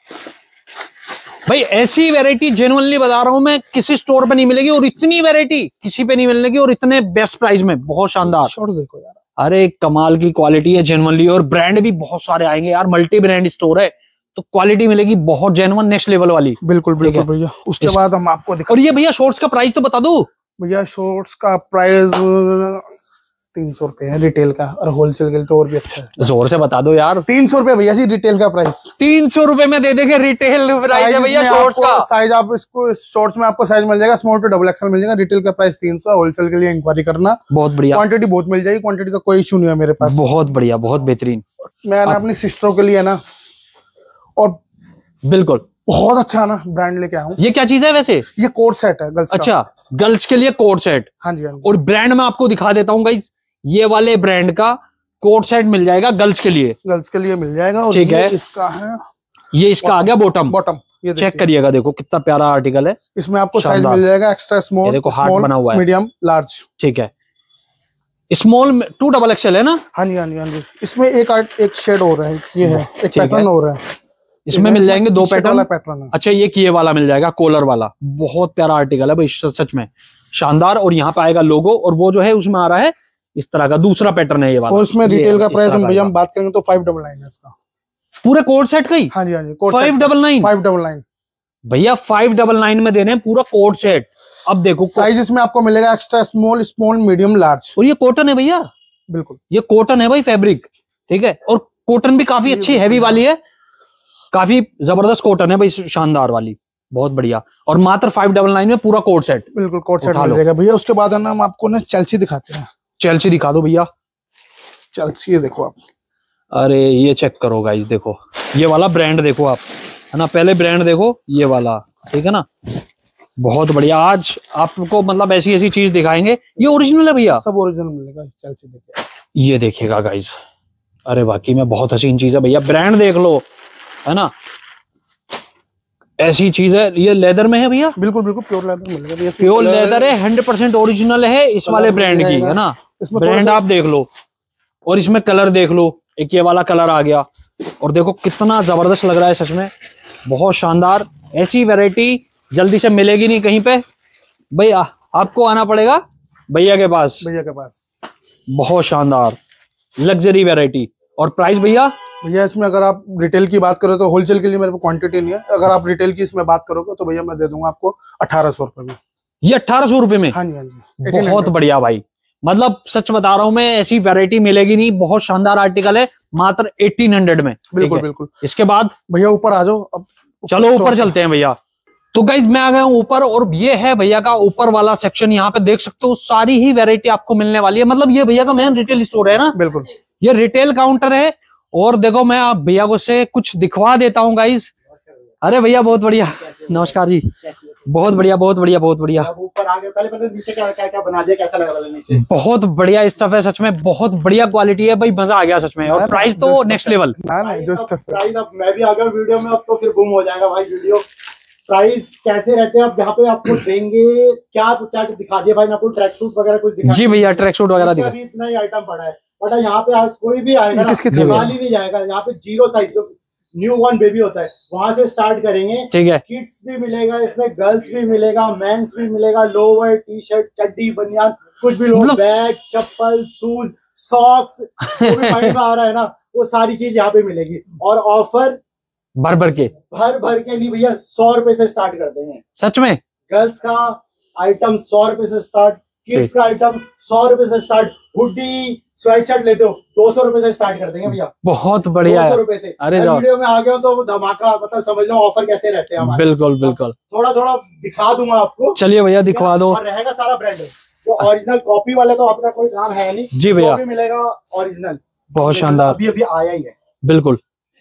भाई, ऐसी वैरायटी जेन्युइनली बता रहा हूं मैं, किसी स्टोर पे नहीं मिलेगी, और इतनी वैरायटी किसी पे नहीं मिलेगी, और इतने बेस्ट प्राइस में, बहुत शानदार। शॉर्ट्स देखो यार, अरे कमाल की क्वालिटी है जेन्युइनली, और ब्रांड भी बहुत सारे आएंगे यार, मल्टी ब्रांड स्टोर है, तो क्वालिटी मिलेगी बहुत जेन्युइन, नेक्स्ट लेवल वाली। बिल्कुल बिल्कुल भैया। उसके बाद हम आपको दिखा। और ये भैया शॉर्ट्स का प्राइस तो बता दो भैया। शॉर्ट्स का प्राइस तीन सौ रुपए है रिटेल का, और होलसेल के लिए तो और भी अच्छा है। जोर से बता दो यार। तीन सौ रुपए भैया जी रिटेल का प्राइस। तीन सौ रुपए में दे देंगे रिटेल प्राइस है भैया शॉर्ट्स का। साइज आप इसको शॉर्ट्स में आपको साइज मिल जाएगा, स्मॉल टू डबल एक्सल मिल जाएगा। रिटेल का प्राइस तीन सौ, होलसेल के लिए इंक्वायरी करना। बहुत बढ़िया, क्वांटिटी बहुत मिल जाएगी, क्वांटिटी का कोई इशू नहीं है मेरे पास। बहुत बढ़िया, बहुत बेहतरीन। मैं अपनी सिस्टरों के लिए ना, और बिल्कुल बहुत अच्छा ना ब्रांड लेके आया हूँ। ये क्या चीज है वैसे? ये कोट सेट है गर्ल्स का। अच्छा, गर्ल्स के लिए कोट सेट। हाँ जी, हाँ जी। और ब्रांड में आपको दिखा देता हूँ गाइस, ये वाले ब्रांड का कोट सेट मिल जाएगा गर्ल्स के लिए, गर्ल्स के लिए मिल जाएगा। और ठीक है, इसका है, ये इसका आ गया बॉटम। बॉटम ये चेक करिएगा, देखो कितना प्यारा आर्टिकल है। इसमें आपको साइज मिल जाएगा एक्स्ट्रा स्मॉल, देखो हार्ट बना हुआ है, मीडियम, लार्ज, ठीक है। स्मॉल टू डबल एक्सएल है ना? हाँ जी, हाँ जी, हाँ जी। इसमें एक एक शेड हो रहा है, ये है एक पैटर्न हो रहा है। इसमें मिल जाएंगे दो पैटर्न। पैटर्न अच्छा, ये किए वाला मिल जाएगा, कॉलर वाला, बहुत प्यारा आर्टिकल है भाई, सच में शानदार। और यहाँ पे आएगा लोगो, और वो जो है उसमें आ रहा है इस तरह का दूसरा पैटर्न है ये वाला। और उसमें रिटेल का प्राइस हम भैया हम बात करेंगे तो फाइव डबल नाइन है इसका, पूरे कोट सेट का ही। हाँ जी, हाँ जी। Five double nine five double nine भैया, फाइव डबल नाइन में दे रहे हैं पूरा कोट सेट। अब देखो साइज इसमें आपको मिलेगा extra small, small, medium, large. और ये कॉटन है भैया, बिल्कुल ये कॉटन है भाई फैब्रिक, ठीक है। और कॉटन भी काफी अच्छी हैवी वाली है, काफी जबरदस्त कॉटन है भाई, शानदार वाली, बहुत बढ़िया। और मात्र फाइव डबल नाइन में पूरा कोट सेट। बिल्कुल कोट सेट मिल जाएगा भैया। उसके बाद है ना हम आपको ना चेल्सी दिखाते हैं। चेल्सी दिखा दो भैया। चेल्सी ये देखो आप, अरे ये चेक करो गाइस, देखो ये वाला ब्रांड देखो आप, है ना। पहले ब्रांड देखो ये वाला, ठीक है ना, बहुत बढ़िया। आज आपको मतलब ऐसी ऐसी चीज दिखाएंगे, ये ओरिजिनल है भैया, सब ओरिजिनल मिलेगा। चेल्सी देखिए, ये देखिएगा गाइस, अरे वाकई में बहुत हसीन चीज है भैया। ब्रांड देख लो, है ना, ऐसी चीज है। ये लेदर में है भैया, बिल्कुल बिल्कुल प्योर लेदर मिलेगा, प्योर लेदर है, हंड्रेड परसेंट ओरिजिनल है इस वाले ब्रांड की, है ना। ब्रांड आप देख लो, और इसमें कलर देख लो, एक ये वाला कलर आ गया, और देखो कितना जबरदस्त लग रहा है सच में, बहुत शानदार। ऐसी वैरायटी जल्दी से मिलेगी नहीं कहीं पे भैया, आपको आना पड़ेगा भैया के पास, भैया के पास। बहुत शानदार लग्जरी वैरायटी। और प्राइस भैया? भैया इसमें अगर आप रिटेल की बात करो तो होलसेल के लिए मेरे पास क्वांटिटी नहीं है। अगर आप रिटेल की इसमें बात करोगे तो भैया मैं दे दूंगा आपको अठारह सौ रुपए में। ये अठारह सौ रुपए में? हाँ जी, हाँ जी। बहुत बढ़िया भाई, मतलब सच बता रहा हूं मैं, ऐसी वैरायटी मिलेगी नहीं, बहुत शानदार आर्टिकल है, मात्र अठारह सौ में। बिल्कुल बिल्कुल। इसके बाद भैया ऊपर आ जाओ अब। चलो ऊपर चलते हैं भैया। तो गाइज मैं आ गया हूँ ऊपर और ये है भैया का ऊपर वाला सेक्शन। यहाँ पे देख सकते हो सारी ही वैरायटी आपको मिलने वाली है। मतलब ये भैया का मेन रिटेल स्टोर है ना। बिल्कुल, ये रिटेल काउंटर है। और देखो मैं आप भैया को से कुछ दिखवा देता हूँ गाइज। अरे भैया बहुत बढ़िया, नमस्कार जी। बहुत बढ़िया बहुत बढ़िया बहुत बढ़िया। ऊपर आ गए, पहले पहले नीचे क्या क्या क्या बना दिया, कैसा लगा नीचे? बहुत बढ़िया स्टफ है सच में, बहुत बढ़िया क्वालिटी है भाई, मजा आ गया सच में। और प्राइस तो नेक्स्ट लेवल। प्राइस अब मैं भी आ गया वीडियो में, अब तो फिर गुम हो जाएगा भाई वीडियो। प्राइस कैसे रहते हैं अब यहाँ पे आपको देंगे, क्या क्या दिखा दिया भाई ने आपको? ट्रैक सूट वगैरह कुछ दिखा? जी भैया ट्रैक सूट वगैरह दिखा। इतना ही आइटम पड़ा है, बट यहाँ पे आज कोई भी आएगा ना खाली नहीं जाएगा। यहाँ पे जीरो साइज जो न्यू बॉर्न बेबी होता है वहां से स्टार्ट करेंगे। ठीक है, किड्स भी मिलेगा इसमें, गर्ल्स भी मिलेगा, मेंस भी मिलेगा, लोअर टी शर्ट चड्डी बनियान कुछ भी लो, बैग चप्पल शूज सॉक्स जो भी माइंड में आ रहा है ना वो सारी चीज यहाँ पे मिलेगी। और ऑफर भर भर के भर भर के नहीं भैया, सौ रुपए से स्टार्ट कर देंगे सच में। गर्ल्स का आइटम सौ रुपए से स्टार्ट, किड्स का आइटम सौ रुपए से स्टार्ट, हुडी स्वेट शर्ट लेते हो दो सौ रुपए से स्टार्ट कर देंगे भैया। बहुत बढ़िया दो सौ रुपए से। अरे वीडियो में आ गया तो धमाका, मतलब समझ लो ऑफर कैसे रहते हैं हमारे। बिल्कुल बिल्कुल, थोड़ा थोड़ा दिखा दूंगा आपको। चलिए भैया दिखवा दो। और रहेगा सारा ब्रांडेड, तो ओरिजिनल कॉपी वाले तो अपना कोई काम है नहीं जी भैया, मिलेगा ओरिजिनल। बहुत शानदार, अभी अभी आया ही है। बिल्कुल,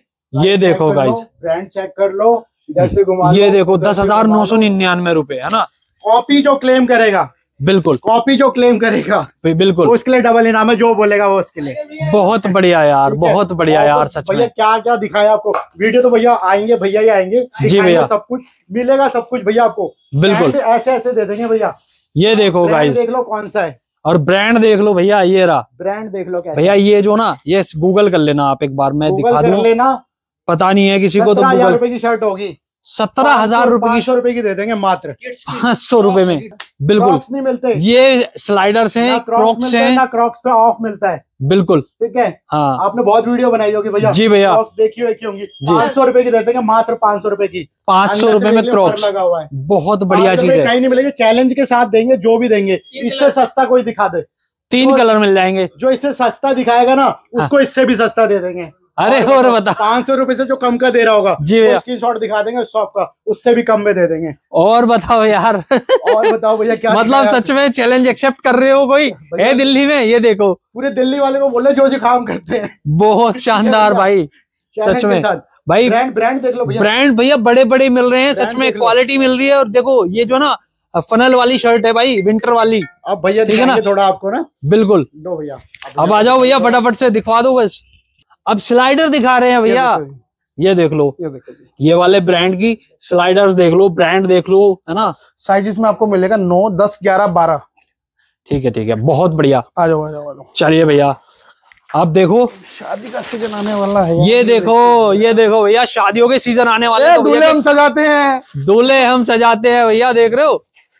ये देखो गाइस, ब्रांड चेक कर लो, इधर से घुमा ये देखो दस हजार नौ सौ निन्यानवे रुपए है ना। कॉपी जो क्लेम करेगा, बिल्कुल कॉपी जो क्लेम करेगा बिल्कुल उसके लिए डबल इनाम है, जो बोलेगा वो उसके लिए। बहुत बढ़िया यार, बहुत बढ़िया यार सच में। भैया क्या क्या दिखाया आपको, वीडियो तो भैया आएंगे, भैया ही आएंगे जी भैया, सब कुछ मिलेगा, सब कुछ भैया आपको बिल्कुल ऐसे ऐसे दे देंगे भैया। ये देखो गाइस, देख लो कौन सा है, और ब्रांड देख लो भैया, ये रहा ब्रांड देख लो कैसा भैया। ये जो ना ये गूगल कर लेना आप एक बार, मैं दिखा दूं, लेना पता नहीं है किसी को तो गूगल रुपए की शर्ट होगी, सत्रह हजार रुपए की सौ रुपए की दे देंगे मात्र पाँच सौ रुपए में। बिल्कुल नहीं मिलते, ये स्लाइडर्स हैं, क्रॉक्स हैं ना, क्रॉक्स पे ऑफ मिलता है। बिल्कुल ठीक है, हाँ आपने बहुत वीडियो बनाई होगी भैया। जी भैया, क्रॉक्स देखी हुई होंगी, पाँच सौ रुपए की दे देंगे मात्र, पाँच सौ रुपए की, पाँच सौ रुपए में क्रॉक्स लगा हुआ है। बहुत बढ़िया चीज है, कहीं नहीं मिलेगी, चैलेंज के साथ देंगे, जो भी देंगे इससे सस्ता कोई दिखा दे, तीन कलर मिल जाएंगे। जो इससे सस्ता दिखाएगा ना उसको इससे भी सस्ता दे देंगे। अरे और बता, पाँच सौ रुपए से जो कम का दे रहा होगा जी भैया, स्क्रीन शॉट दिखा देंगे शॉप का, उससे भी कम में दे देंगे। और बताओ यार और बताओ भैया क्या मतलब सच में चैलेंज एक्सेप्ट कर रहे हो कोई है दिल्ली में? ये देखो पूरे दिल्ली वाले को बोले जो जो काम करते हैं। बहुत शानदार भाई सच में भाई। ब्रांड ब्रांड देख लो भैया, ब्रांड भैया बड़े बड़े मिल रहे हैं सच में, क्वालिटी मिल रही है। और देखो ये जो ना फनल वाली शर्ट है भाई, विंटर वाली। अब भैया ठीक है ना, थोड़ा आपको ना, बिल्कुल लो भैया, अब आ जाओ भैया फटाफट से दिखवा दो बस। अब स्लाइडर दिखा रहे हैं भैया, ये देख लो, ये देखो जी, ये वाले ब्रांड की स्लाइडर्स देख लो, ब्रांड देख लो, है ना। साइज में आपको मिलेगा नौ दस ग्यारह बारह। ठीक है ठीक है, बहुत बढ़िया, आ जाओ आ जाओ आ जाओ। चलिए भैया अब देखो शादी का सीजन आने वाला है, ये देखो ये देखो भैया, शादियों के सीजन आने वाले हैं, दूल्हे हम सजाते हैं, दूल्हे हम सजाते हैं भैया, देख रहे हो,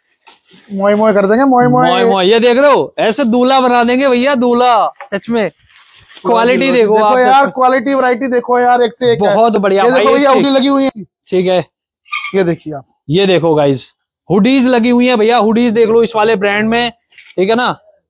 मोए मोए कर देंगे, मोए मोए मोए मोए, ये देख रहे हो, ऐसे दूल्हा बना देंगे भैया, दूल्हा सच में। क्वालिटी देखो, देखो आप यार, क्वालिटी वैरायटी देखो यार, एक से एक बहुत बढ़िया। ये देखो भैया हुडी लगी हुई है, ठीक है, ये देखिए आप, ये देखो गाइस हुडीज लगी हुई है भैया, हुडीज देख लो इस वाले ब्रांड में, ठीक है ना।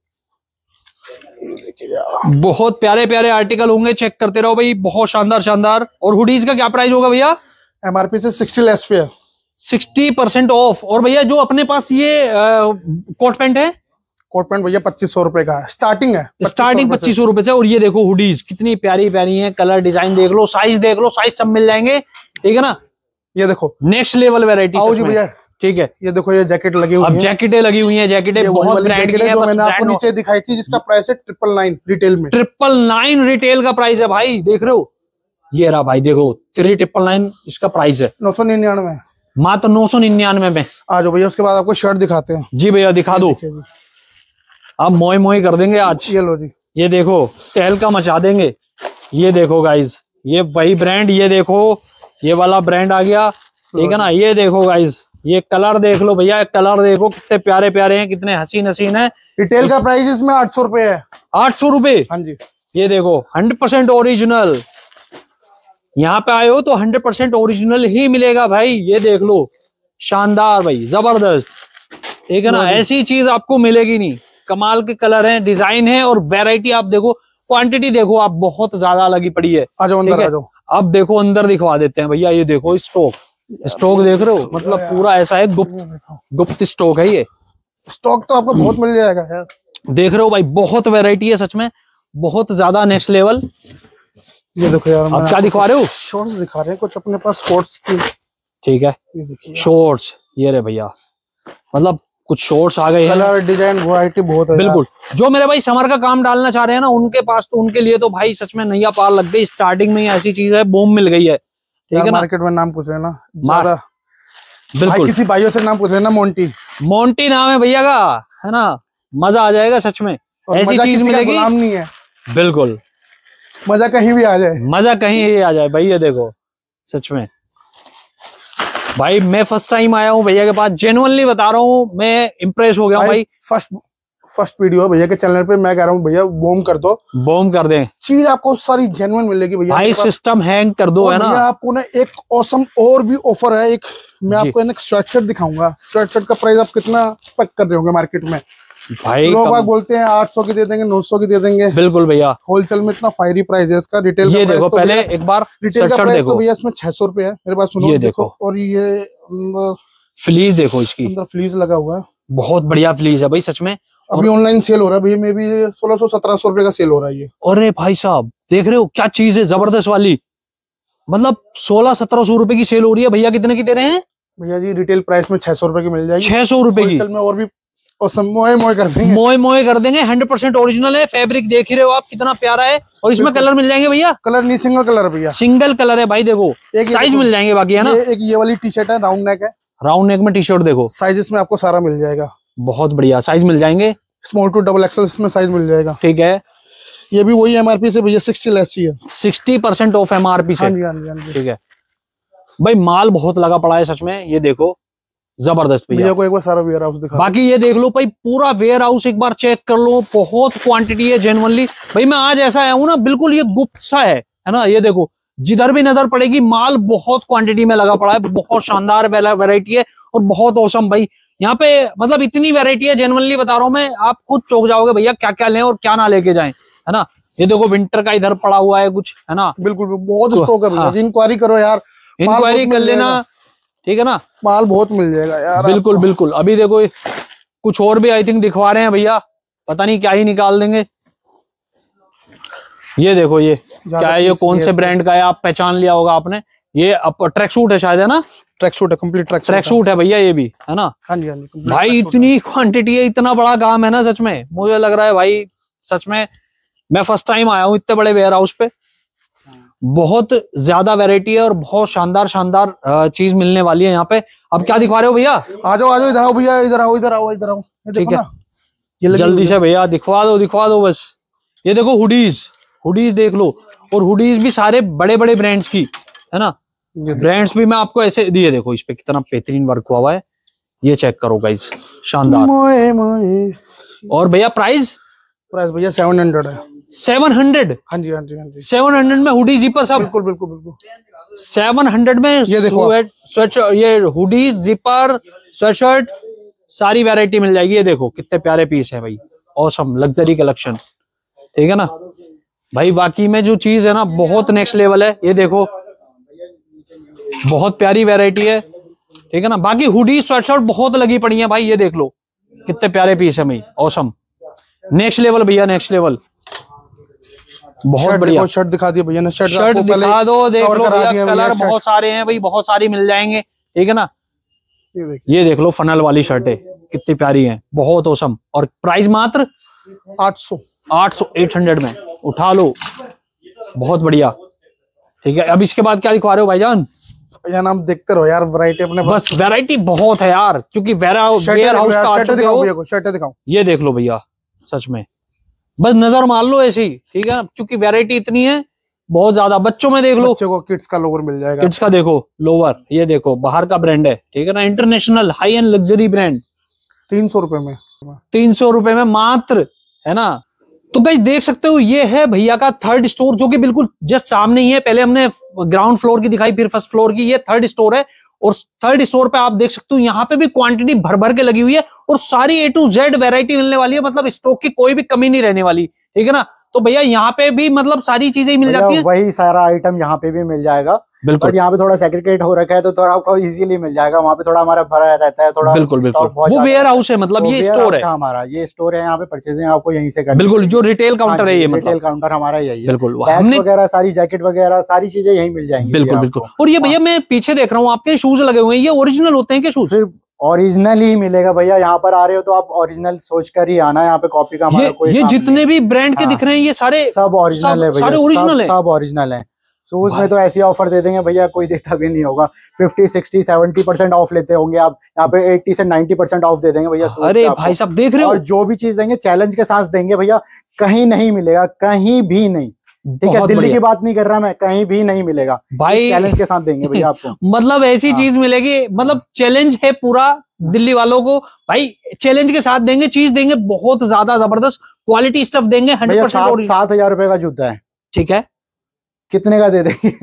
बहुत प्यारे प्यारे आर्टिकल होंगे, चेक करते रहो भाई, बहुत शानदार शानदार। और हुडीज का क्या प्राइस होगा भैया? एमआरपी से सिक्सटी लेस पे, सिक्सटी परसेंट ऑफ। और भैया जो अपने पास ये कोट पैंट है, कोट पैंट भैया पच्चीस सौ रुपए का है, स्टार्टिंग है, स्टार्टिंग पच्चीस सौ रुपए से। और ये देखो हुडीज कितनी प्यारी प्यारी है, कलर डिजाइन देख लो, साइज देख लो, साइज सब मिल जाएंगे, ठीक है ना। ये देखो नेक्स्ट लेवल वेरायटी भैया, ठीक है। ये देखो ये जैकेट लगी हुई है, अब जैकेटें लगी हुई हैं, जैकेटें बहुत ब्रांड की हैं, मैंने आपको नीचे दिखाई थी, जिसका प्राइस है ट्रिपल नाइन रिटेल में, ट्रिपल नाइन रिटेल का प्राइस है भाई, देख रहे हो, ये रहा भाई, देखो थ्री ट्रिपल नाइन इसका प्राइस है, नौ सौ निन्यानवे मात्र नौ सौ निन्यानवे में। आ जाओ भैया, उसके बाद आपको शर्ट दिखाते हैं। जी भैया दिखा दो, अब मोए मोए कर देंगे आज। ये लो जी, ये देखो टहल का मचा देंगे। ये देखो गाइज, ये वही ब्रांड, ये देखो ये वाला ब्रांड आ गया, ठीक है ना। ये देखो गाइज, ये कलर देख लो भैया, कलर देखो कितने प्यारे प्यारे हैं, कितने हसीन हसीन है। रिटेल का प्राइस इसमें आठ सौ रुपए है, आठ सौ रुपए। हाँ जी, ये देखो हंड्रेड परसेंट ओरिजिनल, यहाँ पे आए हो तो हंड्रेड परसेंट ओरिजिनल ही मिलेगा भाई। ये देख लो, शानदार भाई, जबरदस्त, ठीक है ना। ऐसी चीज आपको मिलेगी नहीं, कमाल के कलर हैं, डिजाइन है, और वैरायटी आप देखो, क्वांटिटी देखो आप, बहुत ज्यादा लगी पड़ी है। आ जाओ अंदर आ जाओ। अब देखो अंदर दिखवा देते हैं भैया, ये देखो स्टॉक, स्टॉक देख रहे हो, मतलब पूरा ऐसा है, गुप्त गुप्त स्टॉक है ये। स्टॉक तो आपको बहुत मिल जाएगा यार। देख रहे हो भाई, बहुत वैरायटी है सच में, बहुत ज्यादा नेक्स्ट लेवल। ये देखो यार, आप क्या दिखा रहे हो? शॉर्ट्स दिखा रहे हैं कुछ अपने पास स्पोर्ट्स की। ठीक है, ये देखिए शॉर्ट्स, ये रे भैया, मतलब कुछ शॉर्ट्स आ गए हैं। कलर डिजाइन वैरायटी बहुत है बिल्कुल। जो मेरे भाई समर का काम डालना चाह रहे हैं ना, उनके पास तो, उनके लिए तो भाई सच में नैया पार लग गई। स्टार्टिंग में ही ऐसी चीज है, बूम मिल गई है। ठीक है ना, मार्केट में नाम पूछ लेना ज्यादा, बिल्कुल किसी भाइयों से नाम पूछ लेना, मोंटी मोंटी नाम है भैया का, है ना, मजा आ जाएगा सच में। ऐसी चीज मिलेगी, गुलाम नहीं है, बिल्कुल, मजा कहीं भी आ जाए, मजा कहीं भी आ जाए भाई। ये देखो सच में भाई, मैं फर्स्ट टाइम आया हूँ भैया के पास, जेन्युइनली बता रहा हूँ, मैं इम्प्रेस हो गया हूँ भाई। फर्स्ट फर्स्ट वीडियो भैया के चैनल पे, मैं कह रहा हूँ भैया बूम कर दो, बूम कर दें, चीज आपको सारी जेन्युइन मिलेगी भैया भाई। सिस्टम हैंग कर दो, है ना। आपको ना एक ऑसम और भी ऑफर है, एक मैं आपको एक स्वेटशर्ट दिखाऊंगा। स्वेटशर्ट का प्राइस आप कितना एक्सपेक्ट कर रहे होंगे मार्केट में भाई? लोग कम... बोलते हैं आठ सौ की दे देंगे, नौ सौ की दे देंगे। बिल्कुल भैया, होलसेल में इतना फायरी प्राइस है इसका। रिटेल ये देखो, पहले एक बार रिटेल का प्राइस तो भैया इसमें छह सौ रुपए है। मेरे पास सुनो, ये देखो, और ये फ्लीस देखो, इसकी अंदर फ्लीस लगा हुआ है, बहुत बढ़िया फ्लीस है भाई सच में। अभी ऑनलाइन सेल हो रहा है भैया, मे भी सोलह सौ सत्रह सौ रुपए का सेल हो रहा है ये। अरे भाई साहब, देख रहे हो क्या चीज है, जबरदस्त वाली, मतलब सोलह सत्रह सौ रुपए की सेल हो रही है भैया। कितने की दे रहे हैं भैया जी? रिटेल प्राइस में छह सौ रुपए की मिल जाएगी, छह सौ रुपए की। में और भी मोए मोए कर देंगे, मोए मोए कर देंगे। हंड्रेड परसेंट ओरिजिनल है, फैब्रिक देख ही रहे हो आप कितना प्यारा है। और इसमें कलर मिल जाएंगे भैया? कलर नहीं, सिंगल कलर भैया, सिंगल कलर है भाई। देखो साइज मिल जाएंगे बाकी, है ना। एक ये वाली टी शर्ट है, राउंड नेक है, राउंड नेक में टी शर्ट देखो, साइज इसमें आपको सारा मिल जाएगा, बहुत बढ़िया साइज मिल जाएंगे, स्मॉल टू डबल एक्सएल इसमें साइज मिल जाएगा। ठीक है, ये भी वही एमआरपी से भैया सिक्सटी लेस ही है, सिक्सटी परसेंट ऑफ एमआरपी से। हाँ जी, हाँ जी, हाँ जी। ठीक है भाई, माल बहुत लगा पड़ा है सच में। ये देखो जबरदस्त भैया, को एक बार सारा वेयर हाउस दिखा। बाकी ये देख लो भाई, पूरा वेयर हाउस एक बार चेक कर लो, बहुत क्वांटिटी है जेन्युइनली भाई। मैं आज ऐसा आया हूँ ना, बिल्कुल ये गुप्त सा है, है ना। ये देखो, जिधर भी नजर पड़ेगी माल बहुत क्वांटिटी में लगा पड़ा है, बहुत शानदार वैरायटी है और बहुत औसम भाई। यहाँ पे मतलब इतनी वैरायटी है, जेन्युइनली बता रहा हूँ मैं, आप खुद चौंक जाओगे भैया क्या क्या लें और क्या ना लेके जाएं, है ना। ये देखो विंटर का इधर पड़ा हुआ है कुछ, है ना। बिल्कुल बहुत स्टॉक है भैया, इंक्वायरी करो यार, इंक्वायरी कर लेना, ठीक है ना। माल बहुत मिल जाएगा यार, बिल्कुल बिल्कुल। अभी देखो कुछ और भी आई थिंक दिखवा रहे हैं भैया, पता नहीं क्या ही निकाल देंगे। ये देखो, ये क्या है, ये कौन से ब्रांड का है, आप पहचान लिया होगा आपने। ये ट्रैक सूट है शायद, है ना। ट्रैक सूट है, कंप्लीट ट्रैक ट्रैक सूट है भैया, ये भी, है ना। हाँ जी, हाँ जी भाई, इतनी क्वांटिटी है, इतना बड़ा काम है ना सच में। मुझे लग रहा है भाई सच में, मैं फर्स्ट टाइम आया हूँ इतने बड़े वेयर हाउस पे। बहुत ज्यादा वैरायटी है और बहुत शानदार शानदार चीज मिलने वाली है यहाँ पे। अब क्या दिखा रहे हो भैया? आ जाओ आ जाओ, इधर आओ भैया, इधर आओ इधर आओ इधर आओ। ठीक है, जल्दी से भैया दिखवा दो दिखवा दो बस। ये देखो हुडीज, हुडीज देख लो, और हुडीज भी सारे बड़े बड़े ब्रांड्स की, है ना। ब्रांड्स भी मैं आपको ऐसे दिए, देखो इस पे कितना बेहतरीन वर्क हुआ हुआ है, ये चेक करो गाइस, शानदार। मोए मोए। और भैया प्राइस? प्राइस भैया सेवन हंड्रेड है। Seven hundred? हाँ जी, हाँ जी, हाँ जी। सेवन हंड्रेड में हुडी जिपर सब? बिल्कुल बिल्कुल बिल्कुल। सेवन हंड्रेड में ये देखो, स्वेट, ये हुडी जिपर स्वेटशर्ट सारी वैरायटी मिल जाएगी। ये देखो कितने प्यारे पीस है भाई, ऑसम लग्जरी कलेक्शन, ठीक है ना भाई। बाकी में जो चीज है ना, बहुत नेक्स्ट लेवल है। ये देखो बहुत प्यारी वैरायटी है, ठीक है ना। बाकी हुडी स्वेटशर्ट बहुत लगी पड़ी है भाई, ये देख लो कितने प्यारे पीस है भाई, ऑसम नेक्स्ट लेवल भैया, नेक्स्ट लेवल, बहुत बढ़िया। शर्ट दिखा दिया भैया ने, शर्ट शर्ट दिखा दो, देख लो भैया, कलर बहुत सारे हैं भाई, बहुत सारी मिल जाएंगे, ठीक है ना। ये देख लो फनल वाली शर्टें कितनी प्यारी हैं, बहुत औसम। और प्राइस मात्र आठ सौ आठ सौ एट हंड्रेड में उठा लो, बहुत बढ़िया, ठीक है। अब इसके बाद क्या दिखा रहे हो भाईजान? भैया नाम देखते रहो यार, वैरायटी अपने बस वैरायटी बहुत है यार, क्योंकि वेयर हाउस पे आ चुके हो। शर्ट दिखाओ, ये देख लो भैया, सच में बस नजर मार लो ऐसे ही, ठीक है, क्योंकि वैरायटी इतनी है बहुत ज्यादा। बच्चों में देख लो, बच्चों को किड्स का लोवर मिल जाएगा, किड्स का देखो लोवर, ये देखो बाहर का ब्रांड है, ठीक है ना, international high end luxury brand, तीन सौ रुपए में, तीन सौ रुपए में मात्र, है ना। तो गाइस देख सकते हो, ये है भैया का थर्ड स्टोर, जो कि बिल्कुल जस्ट सामने ही है। पहले हमने ग्राउंड फ्लोर की दिखाई, फिर फर्स्ट फ्लोर की, ये थर्ड स्टोर है। और थर्ड स्टोर पे आप देख सकते हो, यहाँ पे भी क्वांटिटी भर भर के लगी हुई है और सारी ए टू जेड वैरायटी मिलने वाली है, मतलब स्टॉक की कोई भी कमी नहीं रहने वाली, ठीक है ना। तो भैया यहाँ पे भी मतलब सारी चीजें मिल जाती है, वही सारा आइटम यहाँ पे भी मिल जाएगा, बिल्कुल। बट यहाँ पे थोड़ा सेग्रीगेट हो रखा है तो थोड़ा आपको इजीली मिल जाएगा। वहाँ पे थोड़ा हमारा भरा रहता है थोड़ा। बिल्कुल बिल्कुल, वो वेयर हाउस है, मतलब ये स्टोर है हमारा, ये स्टोर है, यहाँ पे परचेजिंग आपको यहीं से करनी। बिल्कुल, जो रिटेल काउंटर है ये, मतलब रिटेल काउंटर हमारा यही है। बिल्कुल, हमने वगैरह सारी जैकेट वगैरह सारी चीजें यहीं मिल जाएंगी। बिल्कुल बिल्कुल। और ये भैया मैं पीछे देख रहा हूँ आपके शूज लगे हुए हैं, ये ओरिजिनल होते हैं क्या शूज? सिर्फ ओरिजिनल ही मिलेगा भैया। यहाँ पर आ रहे हो तो आप ओरिजिनल सोच कर ही आना, यहाँ पे कॉपी का हमारा कोई ये जितने भी ब्रांड के दिख रहे हैं ये सारे सब ओरिजिनल है भैया, सारे ओरिजिनल है, सब ओरिजिनल है। शूज में तो ऐसी ऑफर दे देंगे भैया कोई देखता भी नहीं होगा। Fifty sixty seventy percent off लेते होंगे आप, यहाँ पे एट्टी से नाइन्टी परसेंट ऑफ दे देंगे भैया। अरे भाई साहब देख रहे हो, और जो भी चीज देंगे चैलेंज के साथ देंगे भैया, कहीं नहीं मिलेगा, कहीं भी नहीं। ठीक है, दिल्ली की बात नहीं कर रहा मैं, कहीं भी नहीं मिलेगा भाई, चैलेंज के साथ देंगे भैया आपको। मतलब ऐसी हाँ। चीज मिलेगी, मतलब चैलेंज है पूरा दिल्ली वालों को भाई, चैलेंज के साथ देंगे, चीज देंगे बहुत ज्यादा जबरदस्त, क्वालिटी स्टफ देंगे हंड्रेड परसेंट। सात हजार रुपए का जूता है, ठीक है, कितने का दे देंगे?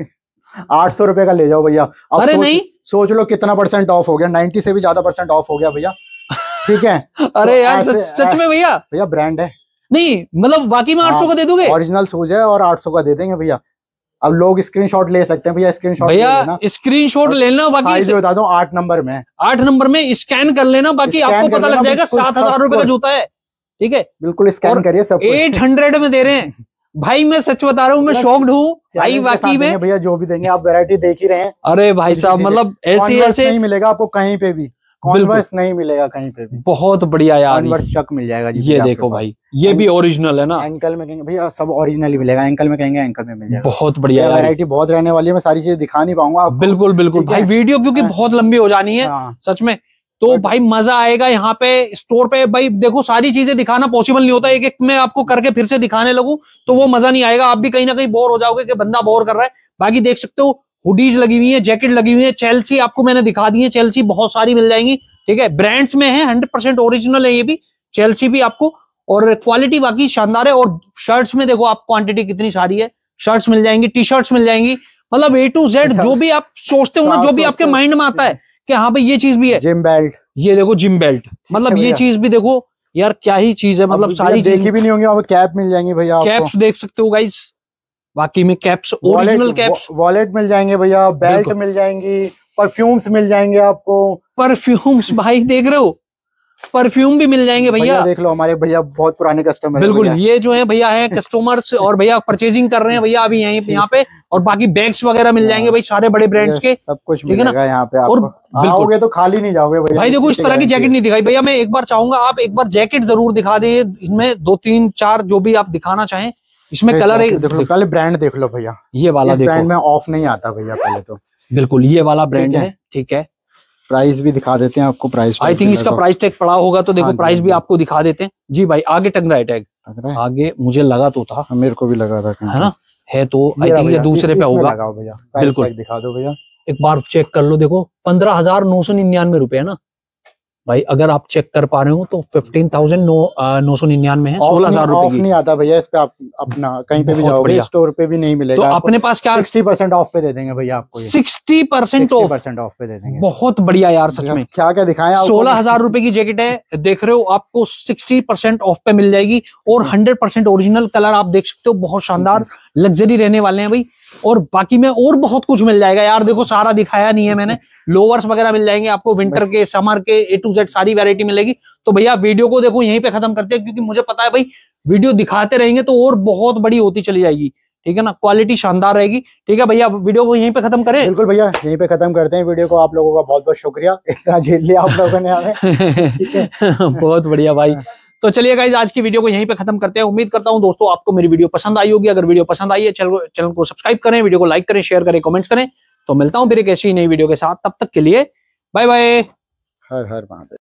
आठ सौ रुपए का ले जाओ भैया। अरे नहीं, सोच लो कितना परसेंट ऑफ हो गया, नाइन्टी से भी ज्यादा परसेंट ऑफ हो गया भैया। ठीक है अरे तो यार सच, सच में भैया, भैया ब्रांड है नहीं, मतलब वाकई में आठ सौ का दे दोगे? ओरिजिनल शूज है और आठ सौ का दे देंगे भैया। अब लोग स्क्रीनशॉट ले सकते हैं भैया, स्क्रीनशॉट भैया स्क्रीनशॉट लेना, बाकी बता दो आठ नंबर में, आठ नंबर में स्कैन कर लेना, बाकी आपको पता लग जाएगा सात हजार रुपए का जूता है। ठीक है, बिल्कुल स्कैन करिए सब। एट हंड्रेड में दे रहे हैं भाई, मैं सच बता रहा हूँ, मैं शॉक्ड हूँ भाई वाकई में भैया। जो भी देंगे आप वैरायटी देख ही रहे हैं। अरे भाई साहब, मतलब ऐसे ऐसे नहीं मिलेगा आपको कहीं पे भी, कॉन्वर्स नहीं मिलेगा कहीं पे भी। बहुत बढ़िया यार, कॉन्वर्स चक मिल जाएगा जी। ये देखो भाई, ये भी ओरिजिनल है ना। एंकल में कहेंगे भैया सब ओरिजिनल ही मिलेगा, एंकल में कहेंगे एंकल में मिल जाएगा। बहुत बढ़िया वैरायटी बहुत रहने वाली है, मैं सारी चीजें दिखा नहीं पाऊंगा। बिल्कुल बिल्कुल भाई, वीडियो क्योंकि बहुत लंबी हो जानी है सच में, तो भाई मजा आएगा यहाँ पे स्टोर पे। भाई देखो सारी चीजें दिखाना पॉसिबल नहीं होता, एक एक मैं आपको करके फिर से दिखाने लगूं तो वो मजा नहीं आएगा, आप भी कहीं ना कहीं बोर हो जाओगे कि बंदा बोर कर रहा है। बाकी देख सकते हो हुडीज लगी हुई है, जैकेट लगी हुई है, चेल्सी आपको मैंने दिखा दी है, चेल्सी बहुत सारी मिल जाएंगी। ठीक है, ब्रांड्स में है, हंड्रेड परसेंट ओरिजिनल है ये भी, चेल्सी भी आपको, और क्वालिटी बाकी शानदार है। और शर्ट्स में देखो आप क्वांटिटी कितनी सारी है, शर्ट्स मिल जाएंगी, टी शर्ट्स मिल जाएंगी, मतलब ए टू जेड जो भी आप सोचते हो ना, जो भी आपके माइंड में आता है कि हाँ भाई ये चीज भी है। जिम बेल्ट, ये देखो जिम बेल्ट, मतलब ये चीज भी देखो यार, क्या ही चीज है, मतलब सारी देखी भी नहीं होंगी। अब कैप मिल जाएंगी भैया, कैप्स देख सकते हो गाइस, बाकी में कैप्स ओरिजिनल कैप्स, वॉलेट मिल जाएंगे भैया, बेल्ट मिल जाएंगी, परफ्यूम्स मिल जाएंगे आपको। परफ्यूम्स भाई देख रहे हो, परफ्यूम भी मिल जाएंगे भैया, देख लो हमारे भैया बहुत पुराने कस्टमर। बिल्कुल, ये जो है भैया है कस्टमर्स, और भैया परचेजिंग कर रहे हैं भैया अभी यहीं यहाँ पे, और बाकी बैग्स वगैरह मिल जाएंगे भाई सारे बड़े ब्रांड्स के, सब कुछ मिलेगा यहाँ पे। और आओगे तो खाली नहीं जाओगे भैया। भाई देखो इस तरह की जैकेट नहीं दिखाई भैया, मैं एक बार चाहूंगा आप एक बार जैकेट जरूर दिखा दें, इनमें दो तीन चार जो भी आप दिखाना चाहें। इसमें कलर है, देख लो पहले ब्रांड देख लो भैया, ये वाला देखो, ब्रांड में ऑफ नहीं आता भैया पहले तो। बिल्कुल ये वाला ब्रांड है, ठीक है। प्राइस भी दिखा देते हैं आपको, प्राइस आई थिंक इसका प्राइस टैग पड़ा होगा तो देखो, हाँ, प्राइस भी आपको दिखा देते हैं जी भाई। आगे टंग रहा है टैग, आगे मुझे लगा तो था, मेरे को भी लगा था, है ना, है तो आई थिंक ये दूसरे पे होगा। बिल्कुल दिखा दो भैया, एक बार चेक कर लो, देखो पंद्रह हजार नौ सौ निन्यानवे रुपए है ना भाई, अगर आप चेक कर पा रहे हो तो फिफ्टीन थाउजेंड नौ सौ निन्यानवे है, सोलह हजार रुपए ऑफ नहीं आता भैया इस पे। आप अपना कहीं पे भी जाओगे स्टोर पे भी नहीं मिलेगा, तो अपने पास क्या सिक्सटी परसेंट ऑफ पे दे देंगे भैया आपको, सिक्सटी परसेंट ऑफ ऑफ पे दे देंगे। बहुत बढ़िया यार सच में, क्या क्या दिखाएं आपको। सोलह हजार रुपए की जैकेट है, देख रहे हो, आपको सिक्सटी परसेंट ऑफ पे मिल जाएगी, और हंड्रेड परसेंट ओरिजिनल कलर आप देख सकते हो, बहुत शानदार लग्जरी रहने वाले हैं भाई। और बाकी में और बहुत कुछ मिल जाएगा यार, देखो सारा दिखाया नहीं है मैंने, लोअर्स वगैरह मिल जाएंगे आपको, विंटर के, समर के, ए टू जेड सारी वैरायटी मिलेगी। तो भैया वीडियो को देखो यहीं पे खत्म करते हैं, क्योंकि मुझे पता है भाई वीडियो दिखाते रहेंगे तो और बहुत बड़ी होती चली जाएगी, ठीक है ना, क्वालिटी शानदार रहेगी। ठीक है भैया, वीडियो को यहीं पे खत्म करें। बिल्कुल भैया, यहीं पे खत्म करते हैं वीडियो को। आप लोगों का बहुत बहुत शुक्रिया, इतना झेल लिया आप लोगों ने हमें। ठीक है बहुत बढ़िया भाई। तो चलिए गाइस, आज की वीडियो को यहीं पे खत्म करते हैं। उम्मीद करता हूं दोस्तों आपको मेरी वीडियो पसंद आई होगी। अगर वीडियो पसंद आई है, चैनल को चैनल को सब्सक्राइब करें, वीडियो को लाइक करें, शेयर करें, कमेंट्स करें। तो मिलता हूं फिर एक ऐसी नई वीडियो के साथ, तब तक के लिए बाय बाय। हर हर महादेव।